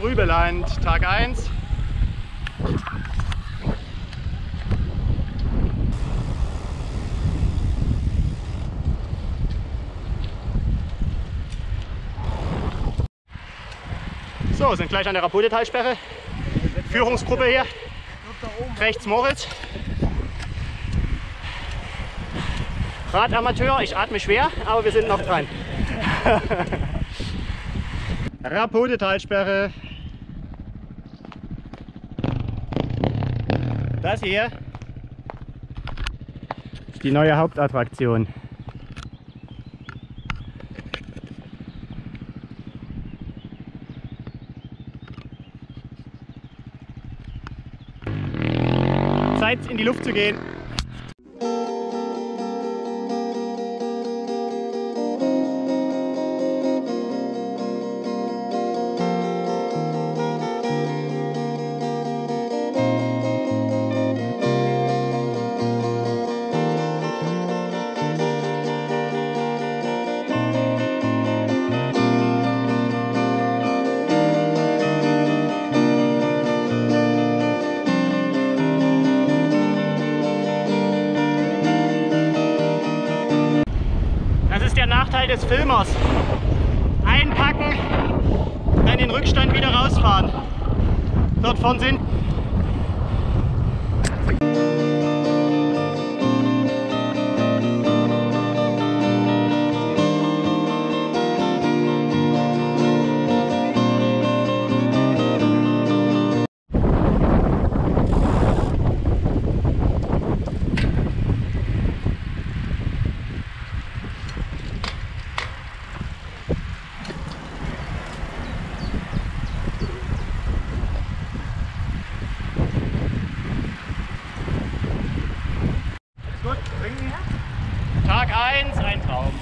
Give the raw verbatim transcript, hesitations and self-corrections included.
Rübeland, Tag eins. So, sind gleich an der Rapotetalsperre. Führungsgruppe hier. Rechts Moritz. Radamateur, ich atme schwer, aber wir sind noch dran. Rapotetalsperre. Das hier ist die neue Hauptattraktion. Zeit, in die Luft zu gehen. Das ist der Nachteil des Filmers. Einpacken, dann den Rückstand wieder rausfahren. Dort vorn sind Tag eins, ein Traum.